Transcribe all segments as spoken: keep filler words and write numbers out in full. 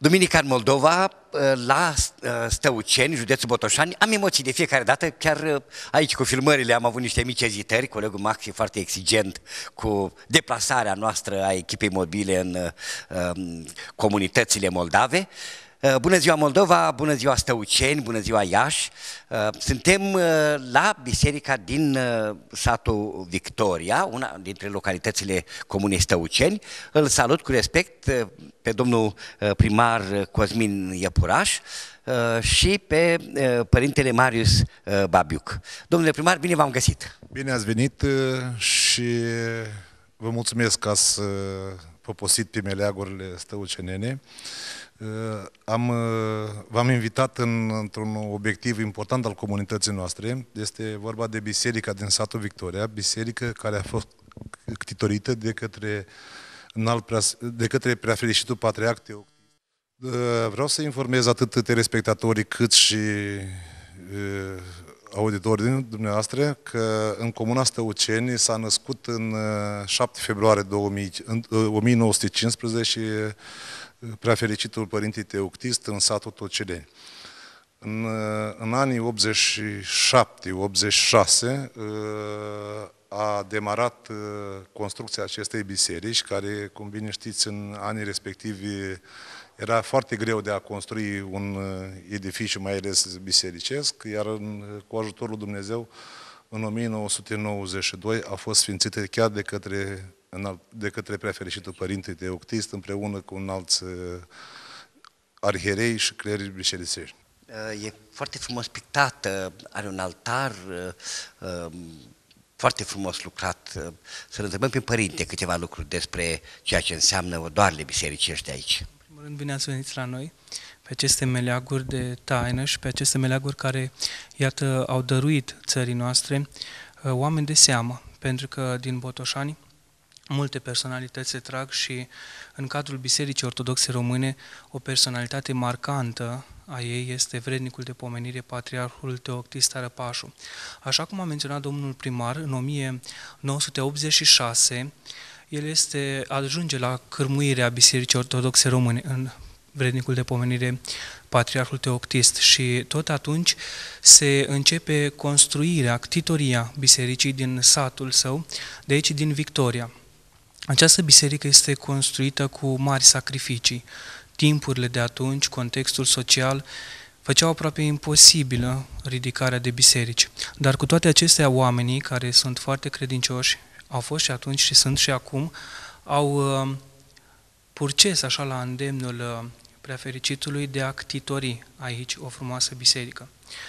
Duminica în Moldova, la Stăuceni, județul Botoșani, am emoții de fiecare dată, chiar aici cu filmările am avut niște mici ezitări, colegul Max e foarte exigent cu deplasarea noastră a echipei mobile în um, comunitățile moldave. Bună ziua Moldova, bună ziua Stăuceni, bună ziua Iași. Suntem la biserica din satul Victoria, una dintre localitățile comunei Stăuceni. Îl salut cu respect pe domnul primar Cosmin Iepuraș și pe părintele Marius Babiuc. Domnule primar, bine v-am găsit! Bine ați venit și vă mulțumesc că ați poposit pe meleagurile stăucenene. Am, v-am invitat în, într-un obiectiv important al comunității noastre. Este vorba de biserica din satul Victoria, biserică care a fost ctitorită de către, înalt prea, de către preafericitul patriarh Teoctist. Vreau să informez atât telespectatorii cât și uh, auditorii dumneavoastră că în comuna Stăuceni s-a născut în șapte februarie o mie nouă sute cincisprezece preafericitul Părinte Teoctist în satul Toceleni. În, în anii optzeci și șapte optzeci și șase a demarat construcția acestei biserici, care, cum bine știți, în anii respectivi era foarte greu de a construi un edificiu, mai ales bisericesc, iar în, cu ajutorul Dumnezeu, în o mie nouă sute nouăzeci și doi a fost sfințită chiar de către de către preafericitul Părinte Teoctist, împreună cu un alți arhierei și clerici bisericești. E foarte frumos pictată, are un altar foarte frumos lucrat. Să-l întrebăm pe Părinte câteva lucruri despre ceea ce înseamnă odoarele bisericești aici. În primul rând, bine ați venit la noi, pe aceste meleaguri de taină și pe aceste meleaguri care, iată, au dăruit țării noastre oameni de seamă, pentru că din Botoșani multe personalități se trag și în cadrul Bisericii Ortodoxe Române o personalitate marcantă a ei este vrednicul de pomenire Patriarhul Teoctist Arăpașu. Așa cum a menționat domnul primar, în o mie nouă sute optzeci și șase el este, ajunge la cârmuirea Bisericii Ortodoxe Române în vrednicul de pomenire Patriarhul Teoctist și tot atunci se începe construirea, ctitoria bisericii din satul său, de aici din Victoria. Această biserică este construită cu mari sacrificii. Timpurile de atunci, contextul social, făceau aproape imposibilă ridicarea de biserici. Dar cu toate acestea, oamenii care sunt foarte credincioși, au fost și atunci și sunt și acum, au uh, purces așa la îndemnul uh, preafericitului de a ctitori aici o frumoasă biserică.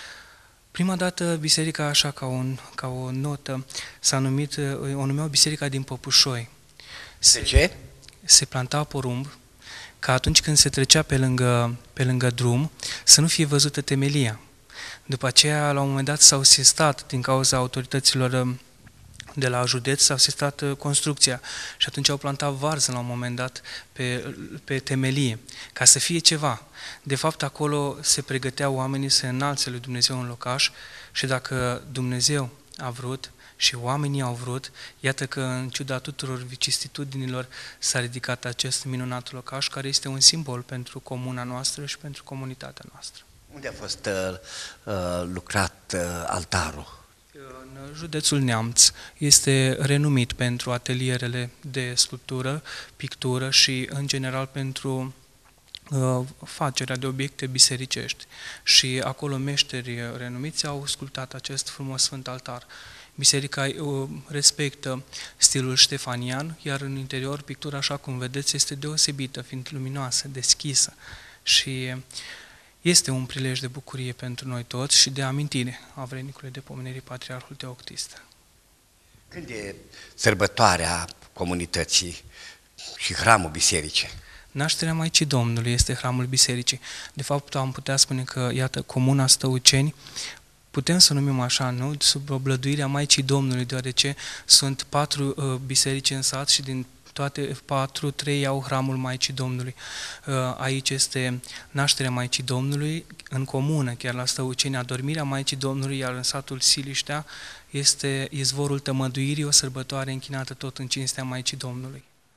Prima dată biserica, așa ca, un, ca o notă, s-a numit, o numeau Biserica din Păpușoi. De ce? Se planta porumb ca atunci când se trecea pe lângă, pe lângă drum să nu fie văzută temelia. După aceea, la un moment dat, s-au sistat din cauza autorităților de la județ, s-a sistat construcția și atunci au plantat varză la un moment dat pe, pe temelie, ca să fie ceva. De fapt, acolo se pregăteau oamenii să înalțe lui Dumnezeu în locaș și dacă Dumnezeu a vrut și oamenii au vrut, iată că în ciuda tuturor vicissitudinilor s-a ridicat acest minunat locaș, care este un simbol pentru comuna noastră și pentru comunitatea noastră. Unde a fost uh, uh, lucrat uh, altarul? În județul Neamț este renumit pentru atelierele de sculptură, pictură și, în general, pentru uh, facerea de obiecte bisericești. Și acolo meșteri renumiți au sculptat acest frumos sfânt altar. Biserica respectă stilul ștefanian, iar în interior pictura, așa cum vedeți, este deosebită, fiind luminoasă, deschisă și este un prilej de bucurie pentru noi toți și de amintire a vrednicului de pomenire Patriarhul Teoctist. Când e sărbătoarea comunității și hramul bisericii? Nașterea Maicii Domnului este hramul bisericii. De fapt, am putea spune că, iată, comuna Stăuceni, putem să numim așa, nu? Sub oblăduirea Maicii Domnului, deoarece sunt patru uh, biserici în sat și din toate patru, trei au hramul Maicii Domnului. Uh, aici este nașterea Maicii Domnului, în comună, chiar la Stăuceni, adormirea Maicii Domnului, iar în satul Siliștea este izvorul tămăduirii, o sărbătoare închinată tot în cinstea Maicii Domnului.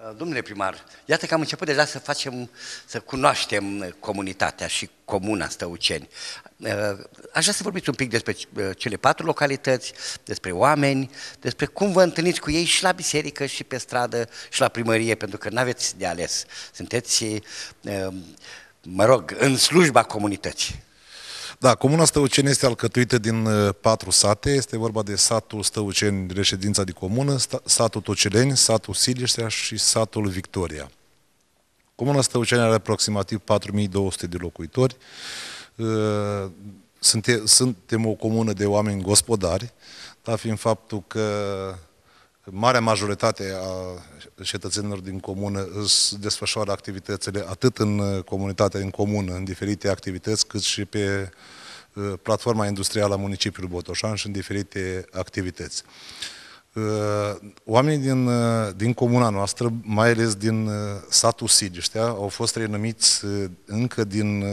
Domnule primar, iată că am început deja să facem, să cunoaștem comunitatea și comuna Stăuceni. Aș vrea să vorbiți un pic despre cele patru localități, despre oameni, despre cum vă întâlniți cu ei și la biserică, și pe stradă, și la primărie, pentru că n-aveți de ales. Sunteți, mă rog, în slujba comunității. Da, comuna Stăuceni este alcătuită din patru sate. Este vorba de satul Stăuceni, reședința de comună, satul Toceleni, satul Siliștea și satul Victoria. Comuna Stăuceni are aproximativ patru mii două sute de locuitori. Suntem, suntem o comună de oameni gospodari, dar fiind faptul că marea majoritate a cetățenilor din comună își desfășoară activitățile atât în comunitatea din comună, în diferite activități, cât și pe platforma industrială a municipiului Botoșani și în diferite activități. Oamenii din, din comuna noastră, mai ales din satul Siliștea, au fost renumiți încă din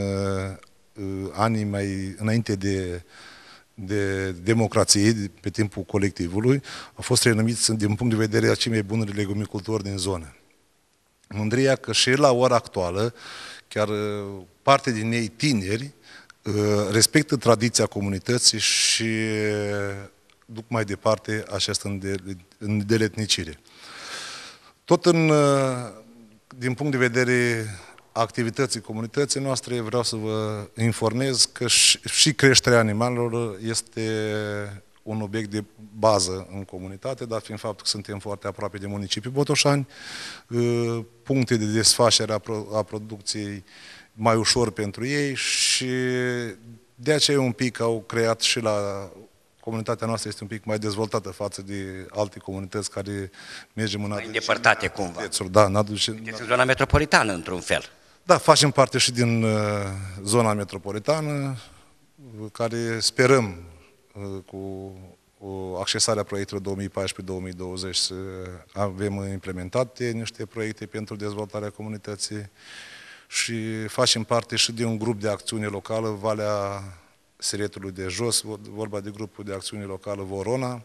anii mai înainte de de democrație, pe timpul colectivului, au fost renumiți din punct de vedere a cei mai buni legumicultori din zonă. Mândria că și la ora actuală, chiar parte din ei tineri, respectă tradiția comunității și duc mai departe această îndeletnicire. Tot în, din punct de vedere activității comunității noastre, vreau să vă informez că și creșterea animalelor este un obiect de bază în comunitate, dar fiind faptul că suntem foarte aproape de municipiul Botoșani, puncte de desfacere a producției mai ușor pentru ei și de aceea un pic au creat și la comunitatea noastră este un pic mai dezvoltată față de alte comunități care mergem în... Mai îndepărtate cumva. Da, n-aduce... Este zona metropolitană, într-un fel. Da, facem parte și din uh, zona metropolitană, care sperăm uh, cu uh, accesarea proiectelor două mii paisprezece două mii douăzeci să avem implementate niște proiecte pentru dezvoltarea comunității și facem parte și de un grup de acțiune locală, Valea Siretului de Jos, vorba de grupul de acțiune locală Vorona,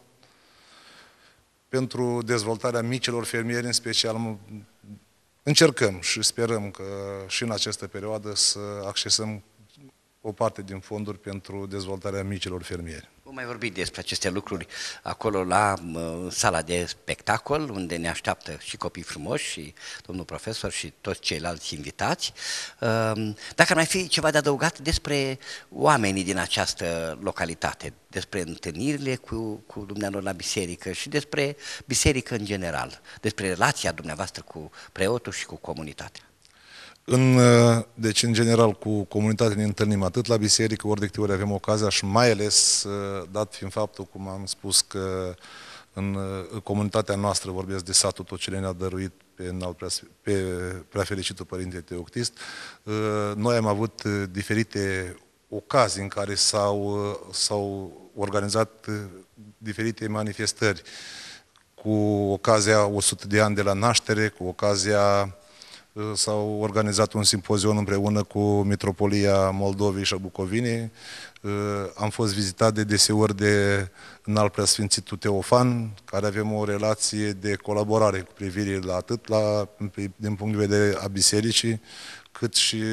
pentru dezvoltarea micilor fermieri, în special. Încercăm și sperăm că și în această perioadă să accesăm o parte din fonduri pentru dezvoltarea micilor fermieri. Vom mai vorbi despre aceste lucruri acolo la uh, sala de spectacol, unde ne așteaptă și copii frumoși, și domnul profesor și toți ceilalți invitați. Uh, dacă ar mai fi ceva de adăugat despre oamenii din această localitate, despre întâlnirile cu, cu dumneavoastră la biserică și despre biserică în general, despre relația dumneavoastră cu preotul și cu comunitatea. În, deci, în general, cu comunitatea ne întâlnim atât la biserică, ori de câte ori avem ocazia și mai ales, dat fiind faptul, cum am spus, că în comunitatea noastră, vorbesc de satul Toceleni, a dăruit pe, pe Preafericitul Părinte Teoctist, noi am avut diferite ocazii în care s-au, s-au organizat diferite manifestări, cu ocazia o sută de ani de la naștere, cu ocazia s-au organizat un simpozion împreună cu Mitropolia Moldovei și a Bucovinei. Am fost vizitat de deseori de înalt preasfințitul Teofan, care avem o relație de colaborare cu privire la atât la, din punct de vedere a bisericii, cât și,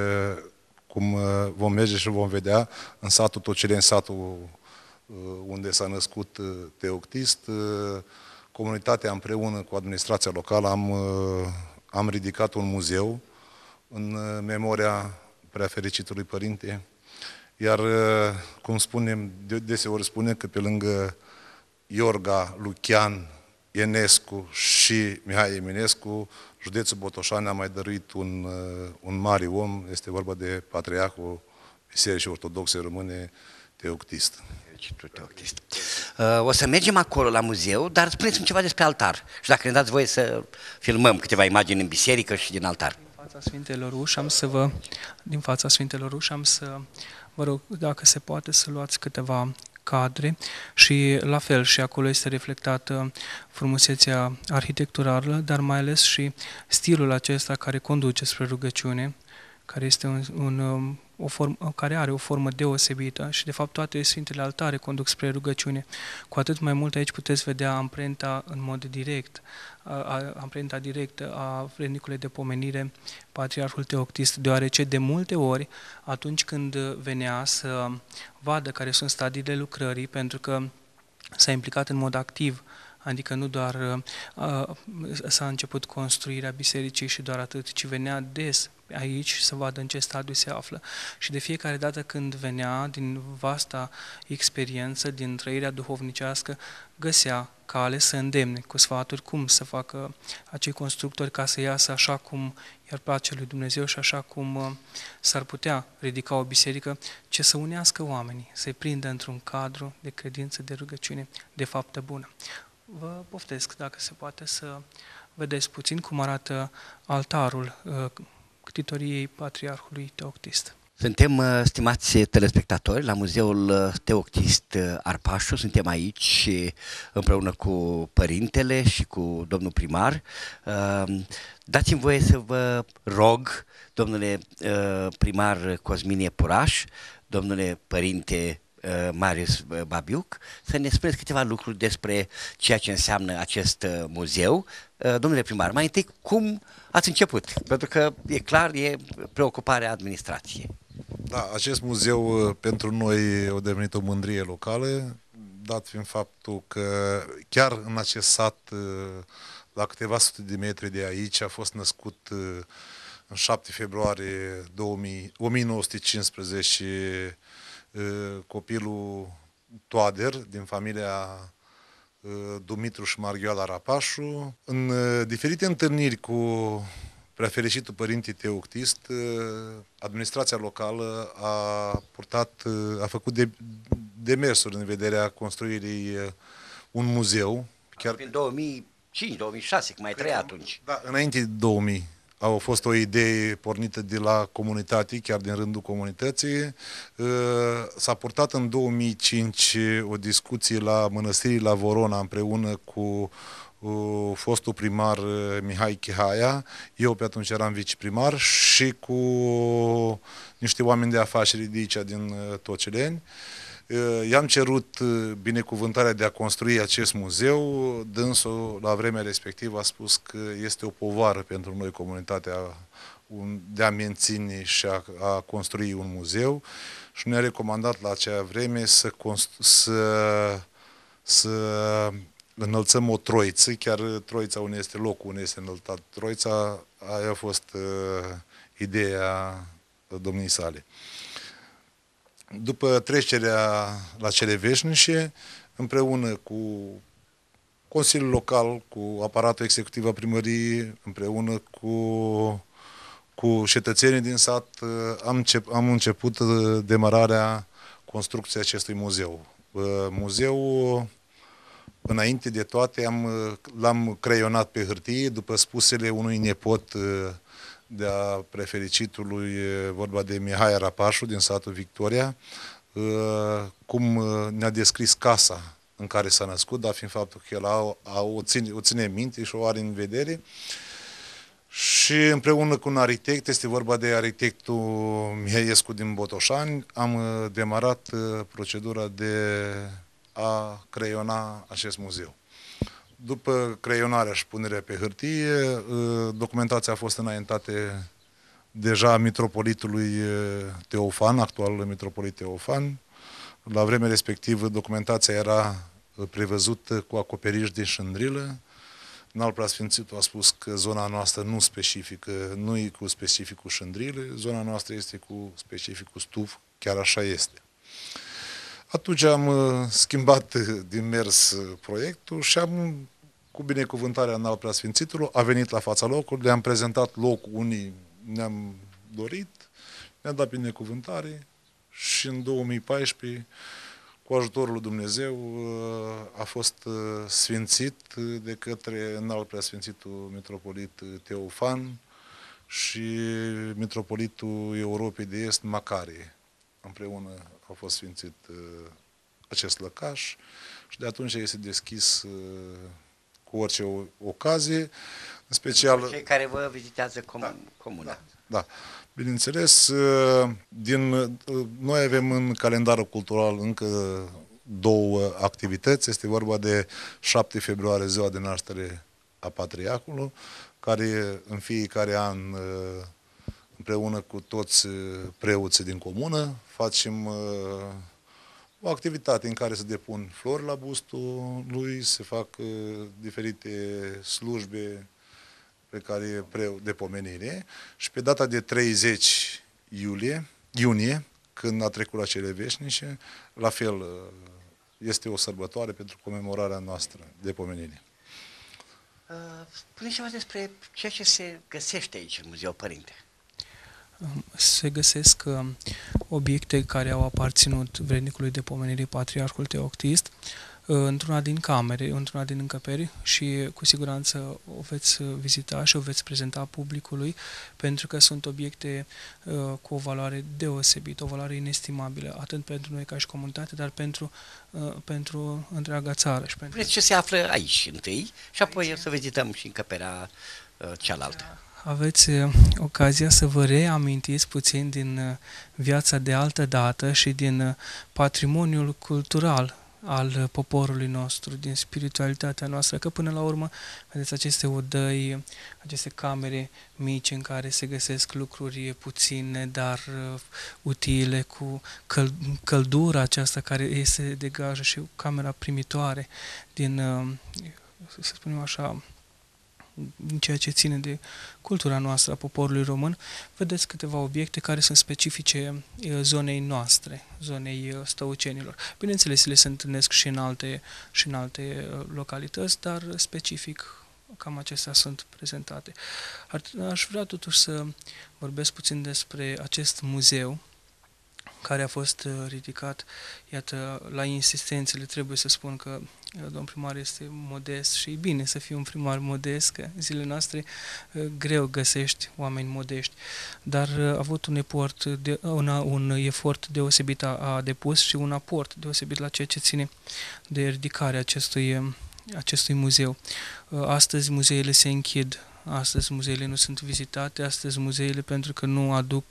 cum vom merge și vom vedea, în satul Toceleni, satul unde s-a născut Teoctist, comunitatea împreună cu administrația locală am Am ridicat un muzeu în memoria Preafericitului Părinte, iar, cum spunem, deseori spunem că pe lângă Iorga, Lucian, Enescu și Mihai Eminescu, județul Botoșani a mai dăruit un, un mare om, este vorba de Patriarhul Bisericii Ortodoxe Române, Teoctist. Teoctist. O să mergem acolo la muzeu, dar spuneți-mi ceva despre altar. Și dacă ne dați voie să filmăm câteva imagini în biserică și din altar. Din fața Sfintelor Uși am să vă, din fața Sfintelor Uși am să vă rog, dacă se poate, să luați câteva cadre și la fel și acolo este reflectată frumusețea arhitecturală, dar mai ales și stilul acesta care conduce spre rugăciune, care este un, un o formă, care are o formă deosebită și de fapt toate Sfintele Altare conduc spre rugăciune. Cu atât mai mult aici puteți vedea amprenta în mod direct, a, a, amprenta directă a vrednicului de pomenire, Patriarhul Teoctist, deoarece de multe ori, atunci când venea să vadă care sunt stadiile lucrării, pentru că s-a implicat în mod activ, adică nu doar uh, s-a început construirea bisericii și doar atât, ci venea des aici să vadă în ce stadiu se află. Și de fiecare dată când venea, din vasta experiență, din trăirea duhovnicească, găsea cale să îndemne cu sfaturi cum să facă acei constructori ca să iasă așa cum i-ar place lui Dumnezeu și așa cum uh, s-ar putea ridica o biserică, ce să unească oamenii, să-i prindă într-un cadru de credință, de rugăciune, de faptă bună. Vă poftesc, dacă se poate, să vedeți puțin cum arată altarul uh, ctitoriei Patriarhului Teoctist. Suntem, stimați telespectatori, la Muzeul Teoctist Arpașu. Suntem aici împreună cu părintele și cu domnul primar. Dați-mi voie să vă rog, domnule primar Cosmin Iepuraș, domnule părinte Marius Babiuc, să ne spuneți câteva lucruri despre ceea ce înseamnă acest muzeu. Domnule primar, mai întâi, cum ați început? Pentru că, e clar, e preocuparea administrației. Da, acest muzeu pentru noi a devenit o mândrie locală, dat fiind faptul că chiar în acest sat, la câteva sute de metri de aici, a fost născut în șapte februarie o mie nouă sute cincisprezece copilul Toader, din familia Dumitru și Marghioala Rapașu. În diferite întâlniri cu preafericitul părinte Teoctist, administrația locală a purtat, a făcut de, demersuri în vederea construirii un muzeu. Chiar în două mii cinci două mii șase, cum mai trăia atunci. Da, înainte de două mii. A fost o idee pornită de la comunitate, chiar din rândul comunității. S-a purtat în două mii cinci o discuție la Mănăstirii la Vorona împreună cu fostul primar Mihai Chihaia, eu pe atunci eram viceprimar, și cu niște oameni de afaceri de aici, din Toceleni. I-am cerut binecuvântarea de a construi acest muzeu. Dânsul, la vremea respectivă, a spus că este o povară pentru noi, comunitatea, de a menține și a, a construi un muzeu, și ne-a recomandat la acea vreme să, să, să înălțăm o troiță, chiar troița unde este locul unde este înălțat troița, aia a fost uh, ideea domniei sale. După trecerea la cele veșnice, împreună cu Consiliul Local, cu aparatul executiv a primăriei, împreună cu, cu cetățenii din sat, am, încep, am început demararea construcției acestui muzeu. Muzeul, înainte de toate, am, l-am creionat pe hârtie, după spusele unui nepot de-a prefericitului, vorba de Mihai Rapașu, din satul Victoria, cum ne-a descris casa în care s-a născut, dar fiind faptul că el a, a, o, ține, o ține minte și o are în vedere. Și împreună cu un arhitect, este vorba de arhitectul Mihaiescu din Botoșani, am demarat procedura de a creiona acest muzeu. După creionarea și punerea pe hârtie, documentația a fost înaintată deja mitropolitului Teofan, actualul mitropolit Teofan. La vremea respectivă, documentația era prevăzută cu acoperiș de șândrilă. Înalt Preasfințitul a spus că zona noastră nu specifică, nu e cu specificul șândrile, zona noastră este cu specificul stuf, chiar așa este. Atunci am schimbat din mers proiectul și am, cu binecuvântarea Înalt Preasfințitului, a venit la fața locului, le-am prezentat locul unii ne-am dorit, ne-a dat binecuvântare și în două mii paisprezece, cu ajutorul lui Dumnezeu, a fost sfințit de către Înalt Preasfințitul Mitropolit Teofan și Mitropolitul Europei de Est, Macarie. Împreună a fost sfințit acest lăcaș și de atunci este deschis cu orice ocazie, în special... Cei care vă vizitează com da, comuna. Da. Da. Bineînțeles, din, noi avem în calendarul cultural încă două activități. Este vorba de șapte februarie, ziua de naștere a Patriarhului, care în fiecare an, împreună cu toți preoții din comună, facem o activitate în care se depun flori la bustul lui, se fac diferite slujbe pe care e preu de pomenire, și pe data de treizeci iulie, iunie, când a trecut la cele veșnice, la fel este o sărbătoare pentru comemorarea noastră de pomenire. Spune ceva despre ceea ce se găsește aici în Muzeul Părinte. Se găsesc obiecte care au aparținut vrednicului de pomenire Patriarhul Teoctist într-una din camere, într-una din încăperi, și cu siguranță o veți vizita și o veți prezenta publicului, pentru că sunt obiecte uh, cu o valoare deosebită, o valoare inestimabilă, atât pentru noi ca și comunitate, dar pentru, uh, pentru întreaga țară. Și pentru... Ce se află aici întâi și apoi aici, să vizităm și încăperea uh, cealaltă. Aveți uh, ocazia să vă reamintiți puțin din uh, viața de altă dată și din uh, patrimoniul cultural al poporului nostru, din spiritualitatea noastră, că până la urmă, vedeți, aceste odăi, aceste camere mici în care se găsesc lucruri puține, dar uh, utile, cu căl căldura aceasta care este degajă, și camera primitoare din, uh, să spunem așa, în ceea ce ține de cultura noastră a poporului român, vedeți câteva obiecte care sunt specifice zonei noastre, zonei stăucenilor. Bineînțeles, le se întâlnesc și în alte, și în alte localități, dar specific cam acestea sunt prezentate. Ar, aș vrea totuși să vorbesc puțin despre acest muzeu care a fost ridicat, iată, la insistențele, trebuie să spun că domn primar este modest și e bine să fii un primar modest, că în zilele noastre greu găsești oameni modești, dar a avut un efort, de, una, un efort deosebit, a, a depus și un aport deosebit la ceea ce ține de ridicarea acestui, acestui muzeu. Astăzi muzeele se închid, astăzi muzeele nu sunt vizitate, astăzi muzeele, pentru că nu aduc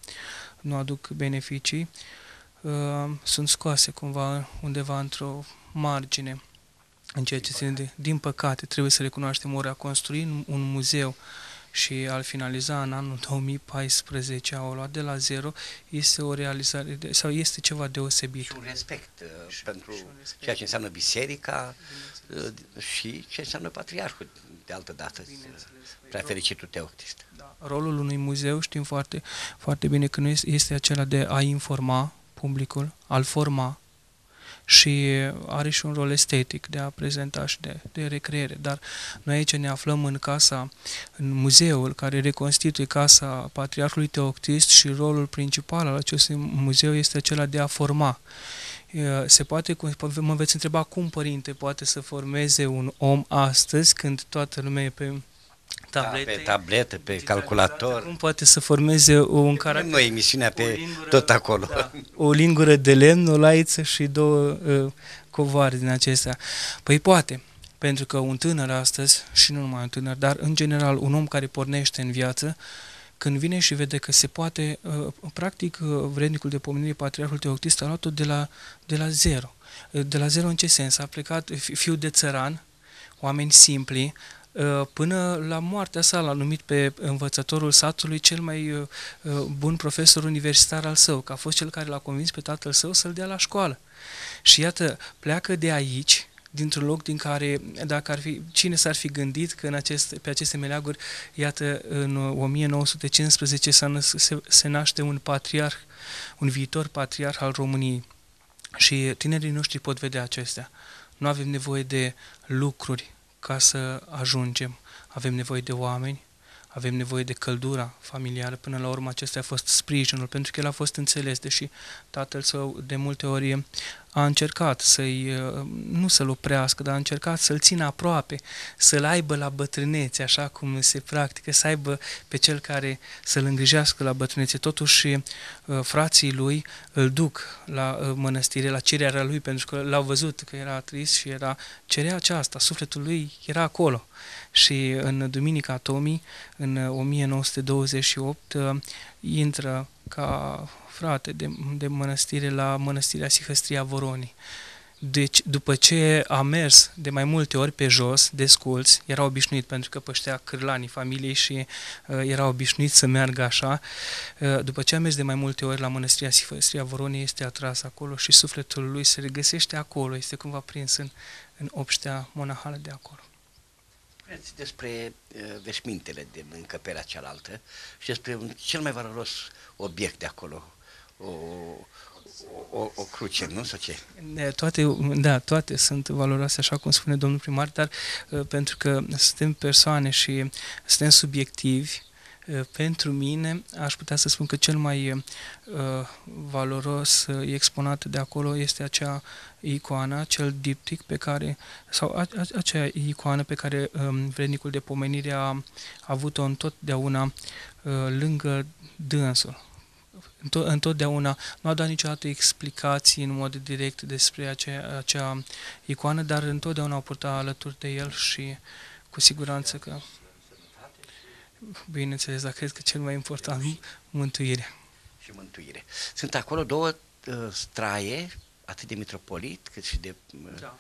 nu aduc beneficii, uh, sunt scoase cumva undeva într-o margine în ceea ce ține de... Din păcate, trebuie să recunoaștem, ori a construi un muzeu și a-l finaliza în anul două mii paisprezece, a o lua de la zero, este o realizare, de, sau este ceva deosebit. Și un respect uh, și, pentru și respect. Ceea ce înseamnă biserica uh, și ce înseamnă patriarhul, de altă dată, prea fericitul Teoctist. Da. Rolul unui muzeu, știm foarte, foarte bine că nu este, este acela de a informa publicul, a-l forma, și are și un rol estetic de a prezenta și de, de recreere. Dar noi aici ne aflăm în casa, în muzeul care reconstituie casa Patriarhului Teoctist, și rolul principal al acestui muzeu este acela de a forma. Se poate, mă veți întreba, cum, părinte, poate să formeze un om astăzi, când toată lumea e pe tablete, da, pe tabletă, pe calculator. Cum poate să formeze un caracter? Noi emisiunea pe lingură, tot acolo. Da, o lingură de lemn, o laiță și două uh, covoare din acestea. Păi poate, pentru că un tânăr astăzi, și nu numai un tânăr, dar în general un om care pornește în viață, când vine și vede că se poate, uh, practic, uh, vrednicul de pomenire Patriarhul Teoctist a luat-o de la, de la zero. Uh, de la zero în ce sens? A plecat fiul de țăran, oameni simpli, până la moartea sa l-a numit pe învățătorul satului cel mai bun profesor universitar al său, că a fost cel care l-a convins pe tatăl său să-l dea la școală. Și iată, pleacă de aici, dintr-un loc din care, dacă ar fi, cine s-ar fi gândit că în acest, pe aceste meleaguri, iată, în o mie nouă sute cincisprezece se, se naște un patriarh, un viitor patriarh al României. Și tinerii noștri pot vedea acestea. Nu avem nevoie de lucruri ca să ajungem. Avem nevoie de oameni, avem nevoie de căldura familială. Până la urmă, acesta a fost sprijinul, pentru că el a fost înțeles, deși tatăl său de multe ori a încercat să-i, nu să-l oprească, dar a încercat să-l țină aproape, să-l aibă la bătrânețe, așa cum se practică, să aibă pe cel care să-l îngrijească la bătrânețe. Totuși, frații lui îl duc la mănăstire, la cererea lui, pentru că l-au văzut că era trist și era, cerea aceasta, sufletul lui era acolo. Și în Duminica Tomii, în o mie nouă sute douăzeci și opt, intră ca frate de, de mănăstire la mănăstirea Sihăstria Voronii. Deci, după ce a mers de mai multe ori pe jos, desculți, era obișnuit pentru că păștea cârlanii familiei și uh, era obișnuit să meargă așa, uh, după ce a mers de mai multe ori la mănăstirea Sihăstria Voronii, este atras acolo și sufletul lui se regăsește acolo, este cumva prins în, în obștea monahală de acolo. Spuneți despre uh, veșmintele din încăperea cealaltă și despre un cel mai valoros obiect de acolo, o, o, o cruce, nu? Sau ce? Toate, da, toate sunt valoroase, așa cum spune domnul primar, dar uh, pentru că suntem persoane și suntem subiectivi, uh, pentru mine aș putea să spun că cel mai uh, valoros uh, exponat de acolo este acea icoană, acel diptic pe care, sau a, a, acea icoană pe care um, vrednicul de pomenire a, a avut-o întotdeauna uh, lângă dânsul. Întotdeauna nu a dat niciodată explicații în mod direct despre acea, acea icoană, dar întotdeauna au purtat alături de el și cu siguranță că, bineînțeles, dar cred că cel mai important, mântuirea. Și mântuire. Sunt acolo două uh, straie, atât de mitropolit cât și de... Uh, da.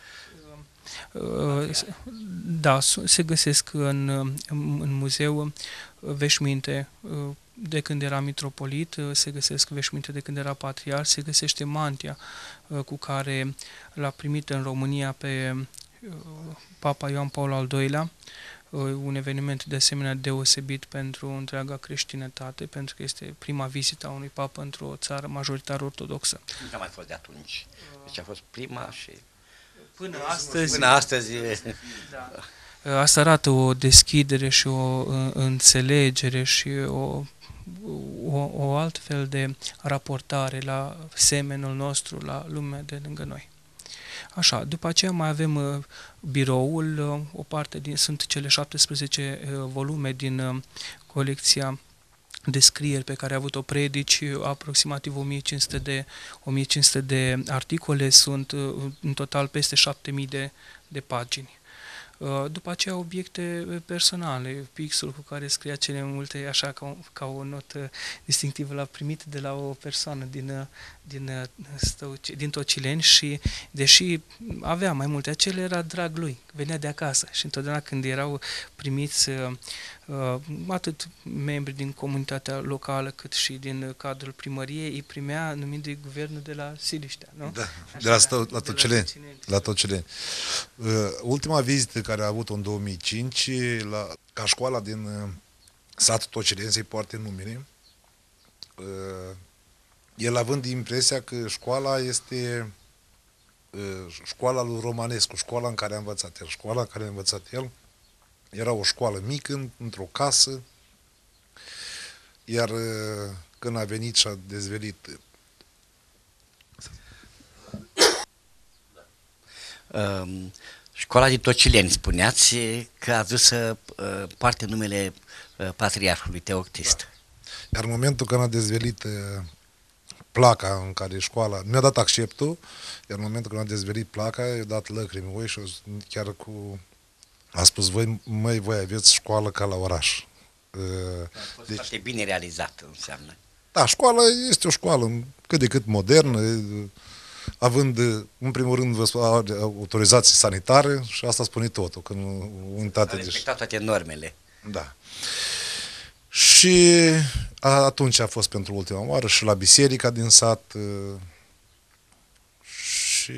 Da, se găsesc în, în muzeu veșminte de când era mitropolit, se găsesc veșminte de când era patriarh, se găsește mantia cu care l-a primit în România pe Papa Ioan Paul al doilea, un eveniment de asemenea deosebit pentru întreaga creștinătate, pentru că este prima vizită a unui papă într-o țară majoritar ortodoxă. Nu a mai fost de atunci, deci a fost prima și... Până astăzi... Până astăzi... Da. Asta arată o deschidere și o înțelegere și o, o, o altfel de raportare la semenul nostru, la lumea de lângă noi. Așa, după aceea mai avem biroul, o parte din, sunt cele șaptesprezece volume din colecția de scrieri pe care a avut-o predici, aproximativ o mie cinci sute de, o mie cinci sute de articole, sunt în total peste șapte mii de, de pagini. După aceea obiecte personale, pixul cu care scria cele multe, așa ca o, ca o notă distinctivă, l-a primit de la o persoană din, din, din Tocileni și, deși avea mai multe, acele era drag lui, venea de acasă și întotdeauna când erau primiți atât membri din comunitatea locală cât și din cadrul primăriei, îi primea numit de guvernul de la Siliștea, nu? Da, de la, Stău, la Tocileni. La Tocileni. Uh, ultima vizită care a avut-o în două mii cinci, la, ca școala din uh, satul Tocileni să-i poarte numele, uh, el având impresia că școala este uh, școala lui Romanescu, școala în care a învățat el. Școala în care a învățat el era o școală mică, într-o casă, iar când a venit și a dezvelit... Um, școala din Tocileni, spuneați că a dus să uh, poarte numele uh, patriarhului Teoctist. Da. Iar în momentul când a dezvelit uh, placa în care școala... Mi-a dat acceptul, iar în momentul când a dezvelit placa, i-a dat lăcrimi voi și chiar cu... A spus, voi, măi, voi aveți școală ca la oraș. A fost deci, foarte bine realizat, înseamnă. Da, școala este o școală cât de cât modernă, având, în primul rând, autorizații sanitare și asta spune totul. Că unitate a respectat toate normele. Da. Și atunci a fost pentru ultima oară și la biserica din sat și...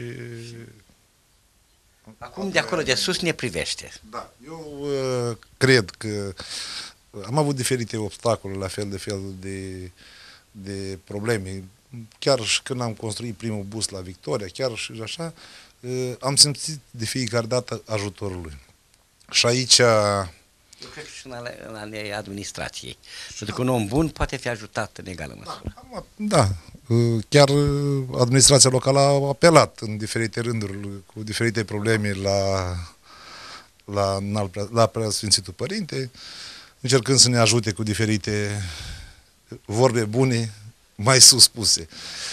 Acum, de acolo de sus, ne privește. Da, eu uh, cred că am avut diferite obstacole, la fel de fel de, de probleme. Chiar și când am construit primul bus la Victoria, chiar și așa, uh, am simțit de fiecare dată ajutorul lui. Și aici Eu cred că și în ale, în ale administrației. Pentru că un om bun poate fi ajutat în egală măsură. Da, chiar administrația locală a apelat în diferite rânduri, cu diferite probleme la, la, la Preasfințitul Părinte, încercând să ne ajute cu diferite vorbe bune, mai sus spuse.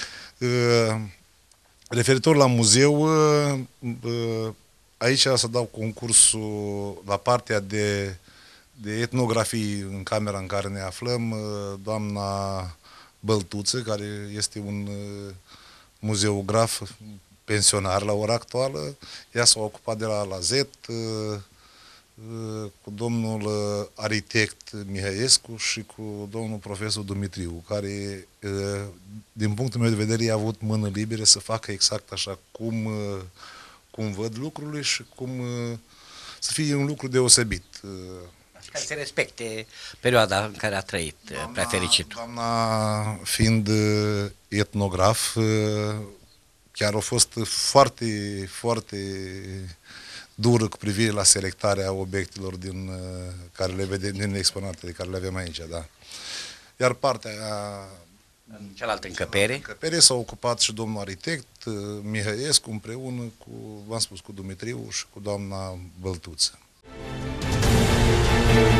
Referitor la muzeu, aici să dau concursul la partea de, de etnografii în camera în care ne aflăm, doamna Băltuță, care este un muzeograf pensionar la ora actuală. Ea s-a ocupat de la A la Z, cu domnul arhitect Mihăiescu și cu domnul profesor Dumitriu, care, din punctul meu de vedere, i-a avut mână liberă să facă exact așa cum, cum văd lucrurile și cum să fie un lucru deosebit. Ca să respecte perioada în care a trăit, doamna, prea fericit. Doamna, fiind etnograf, chiar a fost foarte, foarte dură cu privire la selectarea obiectelor din care le vedem, din exponatele care le avem aici, da. Iar partea în cealaltă încăpere, încăpere s-a ocupat și domnul arhitect Mihăiescu împreună cu, v-am spus, cu Dumitriu și cu doamna Băltuță.